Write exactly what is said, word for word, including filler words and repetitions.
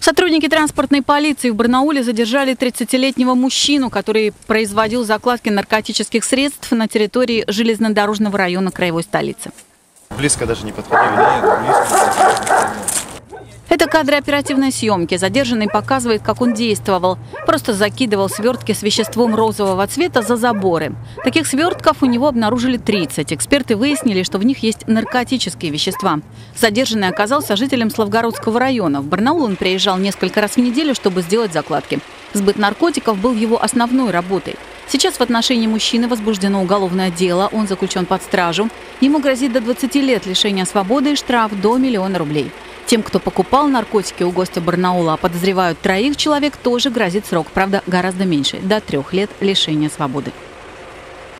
Сотрудники транспортной полиции в Барнауле задержали тридцатилетнего мужчину, который производил закладки наркотических средств на территории железнодорожного района краевой столицы. Близко даже не подходили. Нет, близко. Это кадры оперативной съемки. Задержанный показывает, как он действовал. Просто закидывал свертки с веществом розового цвета за заборы. Таких свертков у него обнаружили тридцать. Эксперты выяснили, что в них есть наркотические вещества. Задержанный оказался жителем Славгородского района. В Барнаул он приезжал несколько раз в неделю, чтобы сделать закладки. Сбыт наркотиков был его основной работой. Сейчас в отношении мужчины возбуждено уголовное дело. Он заключен под стражу. Ему грозит до двадцати лет лишения свободы и штраф до миллиона рублей. Тем, кто покупал наркотики у гостя Барнаула, а подозревают троих человек, тоже грозит срок, правда, гораздо меньше, до трех лет лишения свободы.